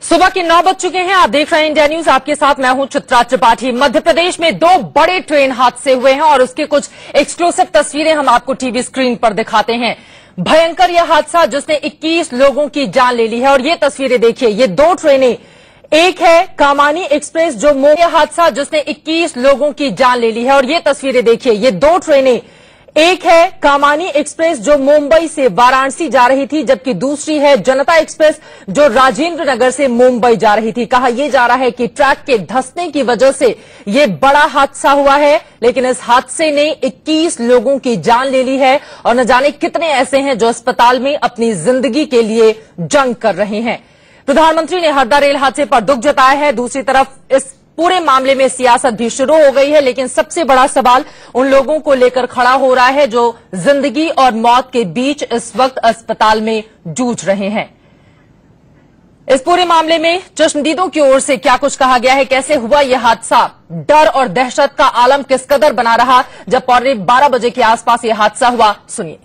सुबह के 9 बज चुके हैं। आप देख रहे हैं इंडिया न्यूज। आपके साथ मैं हूं चित्रा त्रिपाठी। मध्य प्रदेश में 2 बड़े ट्रेन हादसे हुए हैं और उसके कुछ एक्सक्लूसिव तस्वीरें हम आपको टीवी स्क्रीन पर दिखाते हैं। भयंकर यह हादसा जिसने 21 लोगों की जान ले ली है। और ये तस्वीरें देखिए, ये 2 ट्रेनें, एक है कामानी एक्सप्रेस जो यह हादसा जिसने 21 लोगों की जान ले ली है। और ये तस्वीरें देखिए, ये 2 ट्रेनें, एक है कामानी एक्सप्रेस जो मुंबई से वाराणसी जा रही थी, जबकि दूसरी है जनता एक्सप्रेस जो राजेंद्र नगर से मुंबई जा रही थी। कहा यह जा रहा है कि ट्रैक के धंसने की वजह से यह बड़ा हादसा हुआ है, लेकिन इस हादसे ने 21 लोगों की जान ले ली है और न जाने कितने ऐसे हैं जो अस्पताल में अपनी जिंदगी के लिए जंग कर रहे हैं। प्रधानमंत्री ने हरदा रेल हादसे पर दुख जताया है। दूसरी तरफ इस पूरे मामले में सियासत भी शुरू हो गई है, लेकिन सबसे बड़ा सवाल उन लोगों को लेकर खड़ा हो रहा है जो जिंदगी और मौत के बीच इस वक्त अस्पताल में जूझ रहे हैं। इस पूरे मामले में चश्मदीदों की ओर से क्या कुछ कहा गया है, कैसे हुआ यह हादसा, डर और दहशत का आलम किस कदर बना रहा जब 12:15 बजे के आसपास यह हादसा हुआ, सुनिए।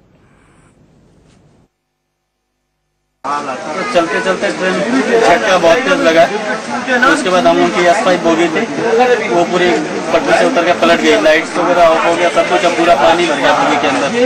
तो चलते चलते ट्रेन झटका बहुत तेज लगा। तो उसके बाद हम लोग की S5 बोगी थी, वो पूरी पटरी से उतर के पलट गई। लाइट्स वगैरह ऑफ हो गया, सब कुछ, अब पूरा पानी भर गया बोगी के अंदर।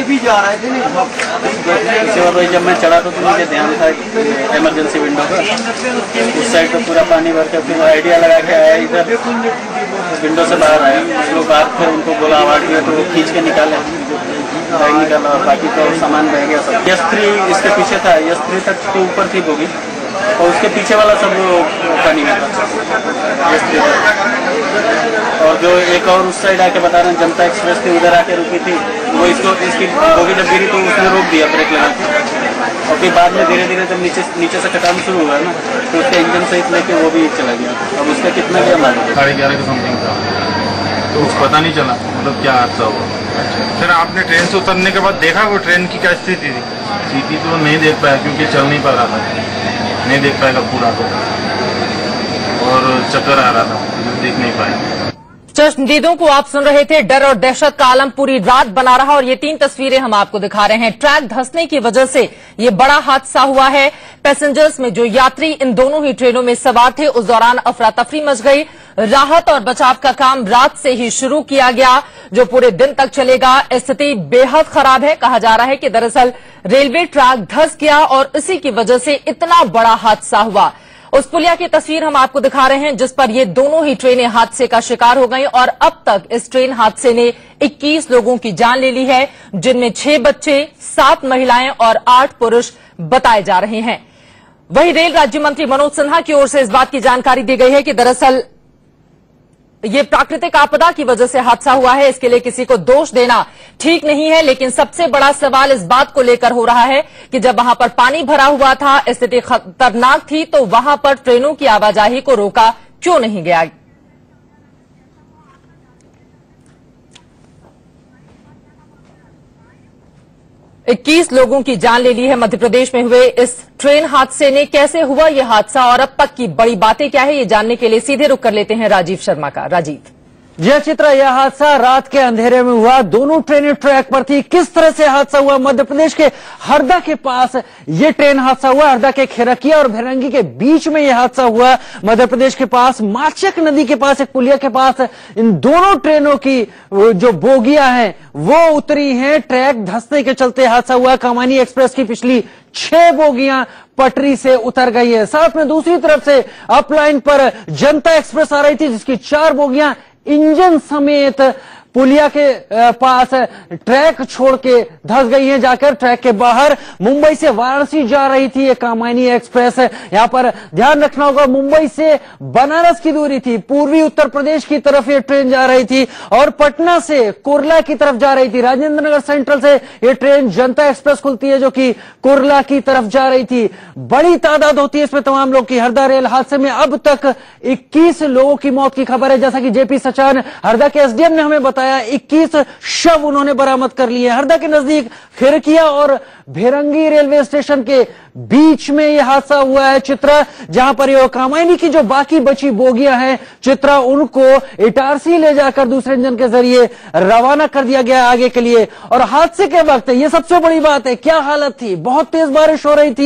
उसके बाद भाई जब मैं चढ़ा तो मुझे ध्यान था इमरजेंसी विंडो का, उस साइड पे पूरा पानी भर के फिर आइडिया लगा के आया, इधर विंडो से बाहर आया। कुछ लोग बाहर फिर उनको बोला, आवाज दिया तो वो खींच के निकाले, बैग निकाला और बाकी तो सामान रह गया सब। S3 इसके पीछे था, S3 तक तो ऊपर थी बोगी और उसके पीछे वाला सब पानी में था S3। और जो एक और उस साइड आके बता रहे हैं जनता एक्सप्रेस थी, उधर आके रुकी थी, वो इसकी बोगी जब गिरी तो उसने रोक दिया ब्रेक लगा के। और फिर बाद में धीरे धीरे जब नीचे से कटान शुरू हुआ ना, तो उसके इंजन सहित लेके वो भी चला गया। अब उसका कितना गया मालूम? 11:30 का समथिंग था, तो कुछ पता नहीं चला मतलब क्या हादसा हुआ। फिर आपने ट्रेन से उतरने के बाद देखा वो ट्रेन की क्या स्थिति थी? स्थिति तो नहीं देख पाया क्योंकि चल नहीं पा रहा था, नहीं देख पाएगा पूरा को, और चक्कर आ रहा था, देख नहीं पाए। चश्मदीदों को आप सुन रहे थे। डर और दहशत का आलम पूरी रात बना रहा और ये 3 तस्वीरें हम आपको दिखा रहे हैं। ट्रैक धंसने की वजह से ये बड़ा हादसा हुआ है। पैसेंजर्स में जो यात्री इन दोनों ही ट्रेनों में सवार थे, उस दौरान अफरा तफरी मच गई। राहत और बचाव का काम रात से ही शुरू किया गया जो पूरे दिन तक चलेगा। स्थिति बेहद खराब है। कहा जा रहा है कि दरअसल रेलवे ट्रैक धंस गया और इसी की वजह से इतना बड़ा हादसा हुआ। उस पुलिया की तस्वीर हम आपको दिखा रहे हैं जिस पर ये दोनों ही ट्रेनें हादसे का शिकार हो गई और अब तक इस ट्रेन हादसे ने 21 लोगों की जान ले ली है, जिनमें 6 बच्चे, 7 महिलाएं और 8 पुरुष बताए जा रहे हैं। वहीं रेल राज्य मंत्री मनोज सिन्हा की ओर से इस बात की जानकारी दी गई है कि दरअसल ये प्राकृतिक आपदा की वजह से हादसा हुआ है। इसके लिए किसी को दोष देना ठीक नहीं है, लेकिन सबसे बड़ा सवाल इस बात को लेकर हो रहा है कि जब वहां पर पानी भरा हुआ था, स्थिति खतरनाक थी, तो वहां पर ट्रेनों की आवाजाही को रोका क्यों नहीं गया। इक्कीस लोगों की जान ले ली है मध्य प्रदेश में हुए इस ट्रेन हादसे ने। कैसे हुआ यह हादसा और अब तक की बड़ी बातें क्या है, ये जानने के लिए सीधे रुक कर लेते हैं राजीव शर्मा का। राजीव। यह चित्र, यह हादसा रात के अंधेरे में हुआ। दोनों ट्रेनें ट्रैक पर थी। किस तरह से हादसा हुआ? मध्य प्रदेश के हरदा के पास यह ट्रेन हादसा हुआ। हरदा के खिरकिया और भिरंगी के बीच में यह हादसा हुआ। मध्य प्रदेश के पास माचक नदी के पास एक पुलिया के पास इन दोनों ट्रेनों की जो बोगियां हैं वो उतरी हैं। ट्रैक धंसने के चलते हादसा हुआ। कामानी एक्सप्रेस की पिछली 6 बोगियां पटरी से उतर गई है। साथ में दूसरी तरफ से अपलाइन पर जनता एक्सप्रेस आ रही थी जिसकी 4 बोगियां इंजन समेत पुलिया के पास ट्रैक छोड़ के धंस गई है। जाकर ट्रैक के बाहर मुंबई से वाराणसी जा रही थी ये कामानी एक्सप्रेस। यहां पर ध्यान रखना होगा, मुंबई से बनारस की दूरी थी। पूर्वी उत्तर प्रदेश की तरफ ये ट्रेन जा रही थी और पटना से कुर्ला की तरफ जा रही थी। राजेंद्र नगर सेंट्रल से ये ट्रेन जनता एक्सप्रेस खुलती है जो कि कुर्ला की तरफ जा रही थी। बड़ी तादाद होती है इसमें तमाम लोग की। हरदा रेल हादसे में अब तक 21 लोगों की मौत की खबर है। जैसा कि जेपी सचान हरदा के एसडीएम ने हमें बताया, 21 शव उन्होंने बरामद कर लिए। हरदा के नजदीक खिरकिया और भिरंगी रेलवे स्टेशन के बीच में यह हादसा हुआ है। चित्रा, जहां पर ये कामायनी की जो बाकी बची बोगियां हैं, चित्रा, उनको इटारसी ले जाकर दूसरे इंजन के जरिए रवाना कर दिया गया आगे के लिए। और हादसे के वक्त ये सबसे बड़ी बात है, क्या हालत थी? बहुत तेज बारिश हो रही थी,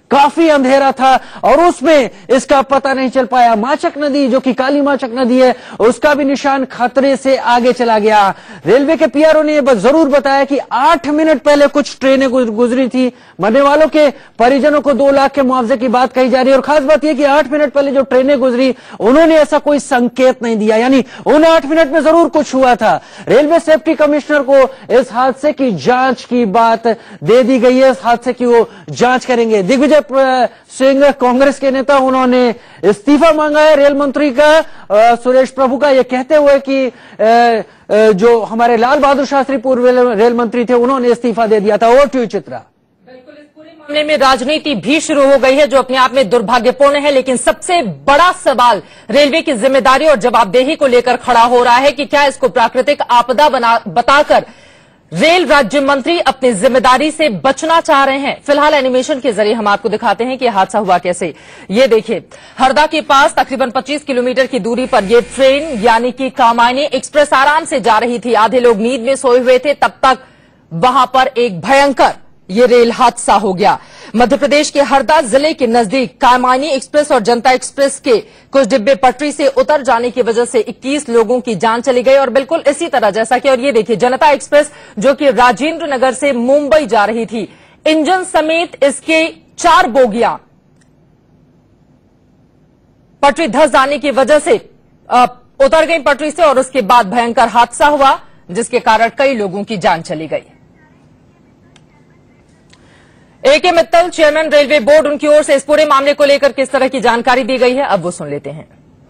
काफी अंधेरा था और उसमें इसका पता नहीं चल पाया। माचक नदी जो कि काली माचक नदी है, उसका भी निशान खतरे से आगे चला गया। रेलवे के पीआरओ ने जरूर बताया कि 8 मिनट पहले कुछ ट्रेनें गुजरी थी। मरने वालों के परिजनों को 2 लाख के मुआवजे की बात कही जा रही है और खास बात यह कि 8 मिनट पहले जो ट्रेनें गुजरी उन्होंने ऐसा कोई संकेत नहीं दिया, यानी उन 8 मिनट में जरूर कुछ हुआ था। रेलवे सेफ्टी कमिश्नर को इस हादसे की जांच की बात दे दी गई है। इस हादसे की वो जांच करेंगे। दिग्विजय सिंह कांग्रेस के नेता, उन्होंने इस्तीफा मांगा है रेल मंत्री का, सुरेश प्रभु का, ये कहते हुए कि जो हमारे लाल बहादुर शास्त्री पूर्व रेल मंत्री थे उन्होंने इस्तीफा दे दिया था। और टू चित्रा, बिल्कुल इस पूरे मामले में राजनीति भी शुरू हो गई है जो अपने आप में दुर्भाग्यपूर्ण है, लेकिन सबसे बड़ा सवाल रेलवे की जिम्मेदारी और जवाबदेही को लेकर खड़ा हो रहा है कि क्या इसको प्राकृतिक आपदा बताकर रेल राज्य मंत्री अपनी जिम्मेदारी से बचना चाह रहे हैं। फिलहाल एनिमेशन के जरिए हम आपको दिखाते हैं कि हादसा हुआ कैसे। ये देखिए, हरदा के पास तकरीबन 25 किलोमीटर की दूरी पर यह ट्रेन यानी कि कामायनी एक्सप्रेस आराम से जा रही थी। आधे लोग नींद में सोए हुए थे, तब तक वहां पर एक भयंकर ये रेल हादसा हो गया। मध्य प्रदेश के हरदा जिले के नजदीक कामायनी एक्सप्रेस और जनता एक्सप्रेस के कुछ डिब्बे पटरी से उतर जाने की वजह से 21 लोगों की जान चली गई। और बिल्कुल इसी तरह जैसा कि, और ये देखिए, जनता एक्सप्रेस जो कि राजेंद्र नगर से मुंबई जा रही थी, इंजन समेत इसके 4 बोगियां पटरी धंस जाने की वजह से उतर गई पटरी से और उसके बाद भयंकर हादसा हुआ जिसके कारण कई लोगों की जान चली गई। A.K. Mittal, chairman railway board, उनकी ओर से इस पूरे मामले को लेकर किस तरह की जानकारी दी गई है, अब वो सुन लेते हैं।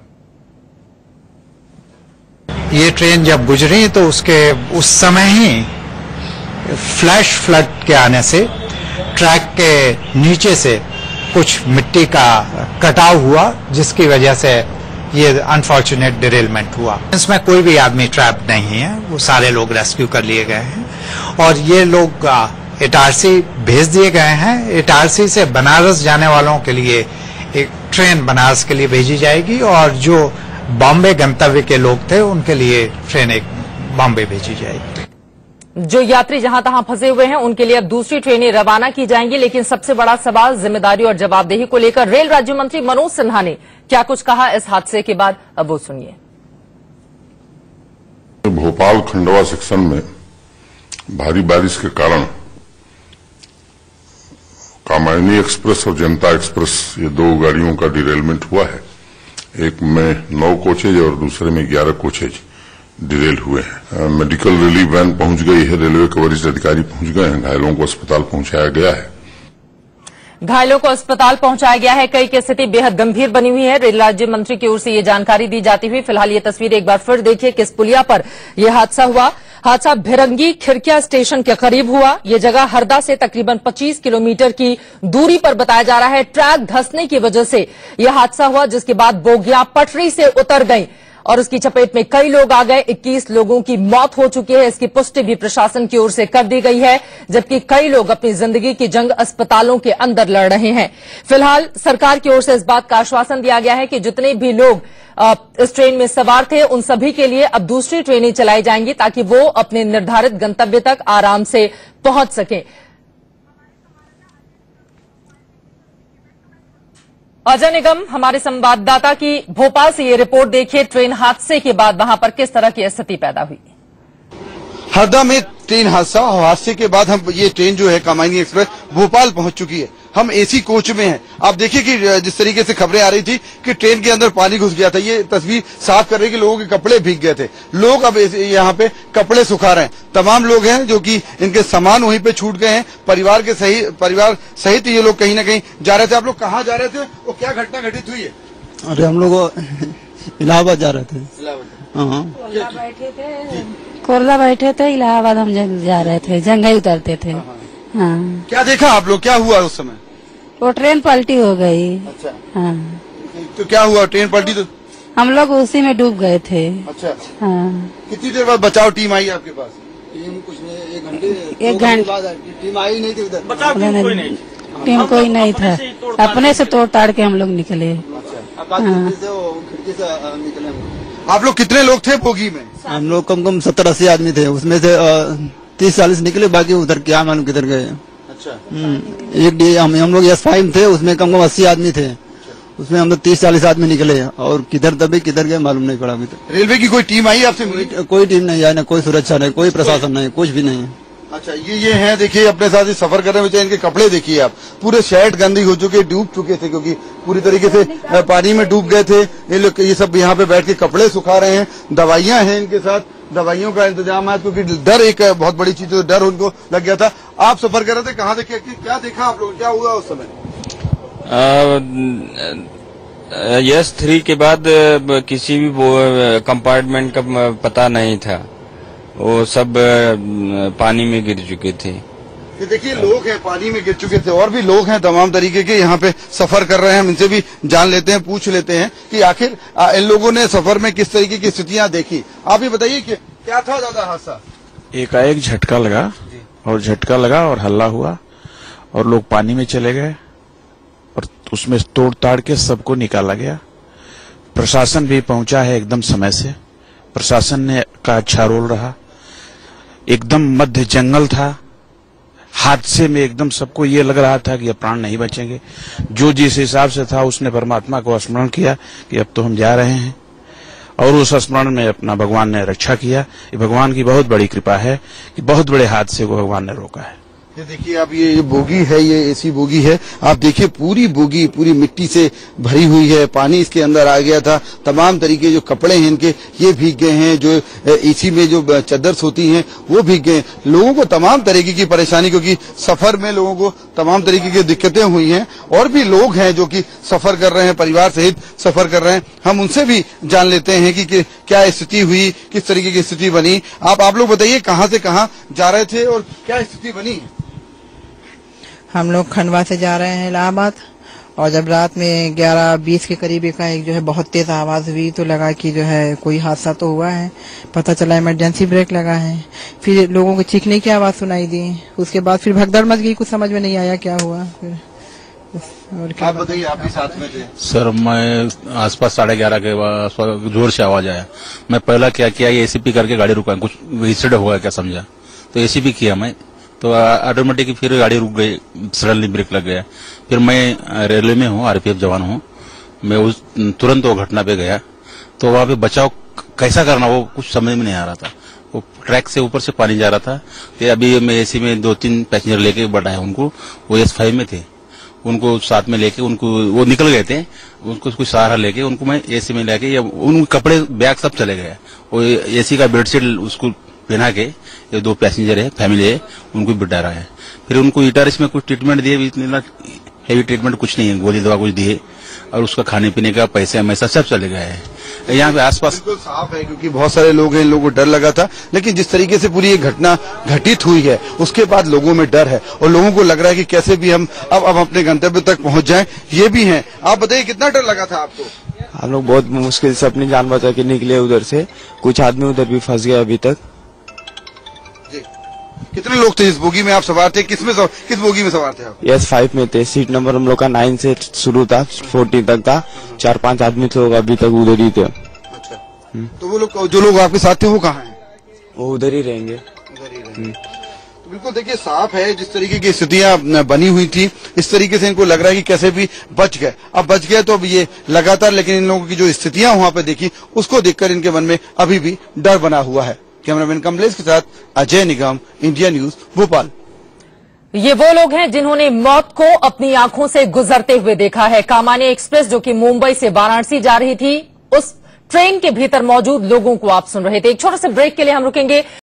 ये ट्रेन जब गुजरी तो उस समय ही फ्लैश फ्लड के आने से ट्रैक के नीचे से कुछ मिट्टी का कटाव हुआ, जिसकी वजह से ये अनफॉर्चुनेट डिरेलमेंट हुआ। इसमें कोई भी आदमी ट्रैप नहीं है, वो सारे लोग रेस्क्यू कर लिए गए हैं और ये लोग इटारसी भेज दिए गए हैं। इटारसी से बनारस जाने वालों के लिए एक ट्रेन बनारस के लिए भेजी जाएगी और जो बॉम्बे गंतव्य के लोग थे उनके लिए ट्रेन एक बॉम्बे भेजी जाएगी। जो यात्री जहां तहां फंसे हुए हैं उनके लिए अब दूसरी ट्रेनें रवाना की जाएंगी। लेकिन सबसे बड़ा सवाल जिम्मेदारी और जवाबदेही को लेकर रेल राज्य मंत्री मनोज सिन्हा ने क्या कुछ कहा इस हादसे के बाद, अब वो सुनिए। भोपाल खंडवा सेक्शन में भारी बारिश के कारण कामायनी एक्सप्रेस और जनता एक्सप्रेस, ये 2 गाड़ियों का डिरेलमेंट हुआ है। एक में 9 कोचेज और दूसरे में 11 कोचेज डिरेल हुए हैं। मेडिकल रिलीफ वैन पहुंच गई है, रेलवे के वरिष्ठ अधिकारी पहुंच गए हैं, घायलों को अस्पताल पहुंचाया गया है। घायलों को अस्पताल पहुंचाया गया है, कई की स्थिति बेहद गंभीर बनी हुई है। रेल राज्य मंत्री की ओर से ये जानकारी दी जाती हुई फिलहाल ये तस्वीर एक बार फिर देखिए, किस पुलिया पर यह हादसा हुआ। हादसा भिरंगी खिड़किया स्टेशन के करीब हुआ। यह जगह हरदा से तकरीबन 25 किलोमीटर की दूरी पर बताया जा रहा है। ट्रैक धंसने की वजह से यह हादसा हुआ, जिसके बाद बोगियां पटरी से उतर गई और उसकी चपेट में कई लोग आ गए। 21 लोगों की मौत हो चुकी है, इसकी पुष्टि भी प्रशासन की ओर से कर दी गई है, जबकि कई लोग अपनी जिंदगी की जंग अस्पतालों के अंदर लड़ रहे हैं। फिलहाल सरकार की ओर से इस बात का आश्वासन दिया गया है कि जितने भी लोग इस ट्रेन में सवार थे उन सभी के लिए अब दूसरी ट्रेनें चलाई जाएंगी ताकि वो अपने निर्धारित गंतव्य तक आराम से पहुंच सकें। अजय निगम, हमारे संवाददाता की भोपाल से ये रिपोर्ट देखिए, ट्रेन हादसे के बाद वहां पर किस तरह की स्थिति पैदा हुई। हरदा में ट्रेन हादसे के बाद हम ये ट्रेन जो है कामायनी एक्सप्रेस भोपाल पहुंच चुकी है। हम एसी कोच में हैं। आप देखिए कि जिस तरीके से खबरें आ रही थी कि ट्रेन के अंदर पानी घुस गया था, ये तस्वीर साफ कर रही है कि लोगों के कपड़े भीग गए थे। लोग अब यहाँ पे कपड़े सुखा रहे हैं। तमाम लोग हैं जो कि इनके सामान वहीं पे छूट गए हैं। परिवार सहित ये लोग कहीं ना कहीं जा रहे थे। आप लोग कहाँ जा रहे थे और क्या घटना घटित हुई है? अरे हम लोग इलाहाबाद जा रहे थे। कोरला बैठे थे, इलाहाबाद हम जा रहे थे, जंगई उतरते थे। हाँ। क्या देखा आप लोग, क्या हुआ उस समय? वो ट्रेन पलटी हो गई। अच्छा। हाँ। तो क्या हुआ, ट्रेन पलटी तो? हम लोग उसी में डूब गए थे। अच्छा। हाँ। कितनी देर बाद बचाव टीम आई आपके पास? टीम कुछ नहीं, 1 घंटे टीम आई नहीं थी उधर। टीम कोई नहीं था, अपने से तोड़ ताड़ के हम लोग निकले। खिड़की से निकले। आप लोग कितने लोग थे बोगी में? हम लोग कम 70-80 आदमी थे, उसमें से 30-40 निकले, बाकी उधर क्या मालूम किधर गए। एक डे हम लोग S5 थे, उसमें कम से कम 80 आदमी थे, उसमें हम लोग 30-40 आदमी निकले और किधर दबे किधर गए मालूम नहीं पड़ा अभी तक। रेलवे की कोई टीम आई आपसे? कोई टीम नहीं आई, ना कोई सुरक्षा नहीं, कोई प्रशासन नहीं, कुछ भी नहीं। अच्छा, ये हैं, देखिए अपने साथ ही सफर कर रहे हैं, इनके कपड़े देखिए आप, पूरे शर्ट गंदी हो चुके, डूब चुके थे क्योंकि पूरी तरीके से पानी में डूब गए थे। ये लोग ये सब यहाँ पे बैठ के कपड़े सुखा रहे हैं, दवाइयां हैं इनके साथ, दवाइयों का इंतजाम है क्योंकि डर एक बहुत बड़ी चीज है, डर उनको लग गया था। आप सफर कर रहे थे, कहाँ देखे, क्या देखा आप लोग, क्या हुआ उस समय? S3 के बाद किसी भी कंपार्टमेंट का पता नहीं था, वो सब पानी में गिर चुके थे। ये देखिए लोग हैं पानी में गिर चुके थे, और भी लोग हैं तमाम तरीके के यहाँ पे सफर कर रहे हैं। हम इनसे भी जान लेते हैं, पूछ लेते हैं कि आखिर इन लोगों ने सफर में किस तरीके की स्थितियां देखी। आप ये बताइए कि क्या था ज्यादा हादसा? एकाएक झटका लगा और हल्ला हुआ और लोग पानी में चले गए और उसमें तोड़ ताड़ के सबको निकाला गया। प्रशासन भी पहुंचा है एकदम समय से, प्रशासन ने का अच्छा रोल रहा। एकदम मध्य जंगल था, हादसे में एकदम सबको ये लग रहा था कि अब प्राण नहीं बचेंगे। जो जिस हिसाब से था उसने परमात्मा को स्मरण किया कि अब तो हम जा रहे हैं, और उस स्मरण में अपना भगवान ने रक्षा किया। ये भगवान की बहुत बड़ी कृपा है कि बहुत बड़े हादसे को भगवान ने रोका है। ये देखिए आप, ये बोगी है, ये एसी बोगी है, आप देखिए पूरी बोगी पूरी मिट्टी से भरी हुई है, पानी इसके अंदर आ गया था। तमाम तरीके जो कपड़े हैं इनके ये भीग गए हैं, जो एसी में जो चद्दर्स होती हैं वो भीग गए। लोगों को तमाम तरीके की परेशानी, क्योंकि सफर में लोगों को तमाम तरीके की दिक्कतें हुई हैं। और भी लोग हैं जो कि सफर कर रहे हैं, परिवार सहित सफर कर रहे हैं। हम उनसे भी जान लेते हैं कि क्या स्थिति हुई, किस तरीके की स्थिति बनी। आप लोग बताइए कहाँ से कहाँ जा रहे थे और क्या स्थिति बनी? हम लोग खंडवा से जा रहे हैं इलाहाबाद, और जब रात में 11:20 के करीब एकाएक जो है बहुत तेज आवाज हुई तो लगा कि जो है कोई हादसा तो हुआ है। पता चला इमरजेंसी ब्रेक लगा है, फिर लोगों को चीखने की आवाज सुनाई दी, उसके बाद फिर भगदड़ मच गई, कुछ समझ में नहीं आया क्या हुआ। फिर और क्या बताइए, आप भी साथ में थे? सर मैं आसपास 11:30 के आसपास जोर से आवाज आया। मैं पहला क्या किया, ये एसीपी करके गाड़ी रुका, कुछ एक्सीडेंट हुआ क्या समझा, तो एसीपी किया मैं, तो ऑटोमेटिक फिर गाड़ी रुक गई, सडनली ब्रेक लग गया। फिर मैं रेलवे में हूँ, आरपीएफ जवान हूँ, मैं उस तुरंत वो घटना पे गया, तो वहाँ पे बचाव कैसा करना वो कुछ समझ में नहीं आ रहा था। वो ट्रैक से ऊपर से पानी जा रहा था। तो अभी मैं एसी में 2-3 पैसेंजर लेके बढ़ाए उनको, वो S5 में थे, उनको साथ में लेके उनको वो निकल गए थे, उनको कुछ सहारा लेके उनको मैं एसी में लेके, उन कपड़े बैग सब चले गए। वो एसी का बेडशीट उसको पहना के, ये 2 पैसेंजर है, फैमिली है, उनको बिठा रहा है। फिर उनको ईटारिस में कुछ ट्रीटमेंट दिए, इतना हेवी ट्रीटमेंट कुछ नहीं है, गोली दवा कुछ दिए, और उसका खाने पीने का पैसे हमेशा सब चले गए हैं। यहाँ पे आसपास बिल्कुल साफ है क्योंकि बहुत सारे लोग हैं, इन लोगों को डर लगा था। लेकिन जिस तरीके से पूरी ये घटना घटित हुई है उसके बाद लोगों में डर है और लोगों को लग रहा है कि कैसे भी हम अब अपने गंतव्य तक पहुंच जाएं। ये भी हैं, आप बताइए कितना डर लगा था आपको? हम लोग बहुत मुश्किल से अपनी जान बचा के निकले उधर से, कुछ आदमी उधर भी फंस गए अभी तक। कितने लोग थे इस बोगी में आप सवार थे? किस बोगी में सवार थे आप? S5 में थे। सीट नंबर हम लोग का 9 से शुरू था, 14 तक था। 4-5 आदमी तो अभी तक उधर ही थे। अच्छा, तो वो लोग जो लोग आपके साथ थे वो कहाँ हैं? वो उधर ही रहेंगे। तो बिल्कुल देखिए साफ है जिस तरीके की स्थितियां बनी हुई थी, इस तरीके से इनको लग रहा है कि कैसे भी बच गए। अब बच गए तो अब ये लगातार, लेकिन इन लोगों की जो स्थितियां वहां पे देखी उसको देखकर इनके मन में अभी भी डर बना हुआ है। कैमरामैन कमलेश के साथ अजय निगम, इंडिया न्यूज, भोपाल। ये वो लोग हैं जिन्होंने मौत को अपनी आंखों से गुजरते हुए देखा है। कामानी एक्सप्रेस जो कि मुंबई से वाराणसी जा रही थी, उस ट्रेन के भीतर मौजूद लोगों को आप सुन रहे थे। एक छोटे से ब्रेक के लिए हम रुकेंगे।